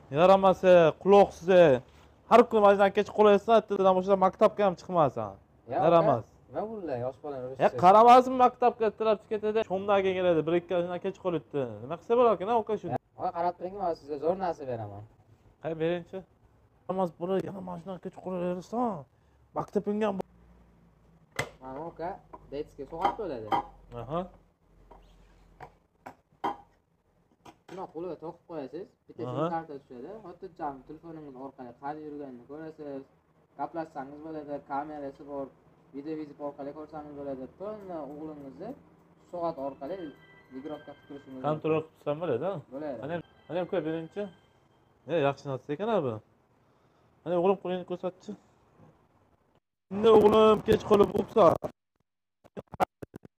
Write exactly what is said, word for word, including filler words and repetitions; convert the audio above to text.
Yaramasa, quloqsiz. Har kuni majdan kech qo'laysan, ertadan o'sha maktabga ham chiqmasan. Yaramas. Nima bo'ldi? Yosh bolani Ya qaramasmi maktabga ertalab ketadi, shomdaga keladi, bir ikki oydan kech qolibdi. Nima qilsa bo'larkan, o'qa shuni. Voy qarab turing, men sizga zo'r narsa beraman. Qay beringchi. Yaramas buni yana majdan kech qo'laversan. Maktabingga ham. Mana oka, deytga so'g'at bo'ladi. Aha. Shuni qo'liga to'qib qo'yasiz, bitta sim karta tushadi. Xotirjam telefoningiz orqali qayerda yurganini ko'rasiz. Gaplashsangiz bo'ladi, kamerasi bor, video vizit orqali ko'rsangiz bo'ladi. To'g'ri o'g'lingizni soat orqali migroska qilib turishingiz mumkin. Kontrol qilsam bo'ladi-a? Bo'ladi. Mana mana ham ko'y beringchi. E, yaxshi narsa ekan bu. Mana o'g'lim qo'lini ko'rsatchi. Endi o'g'lim kech qolib o'psa,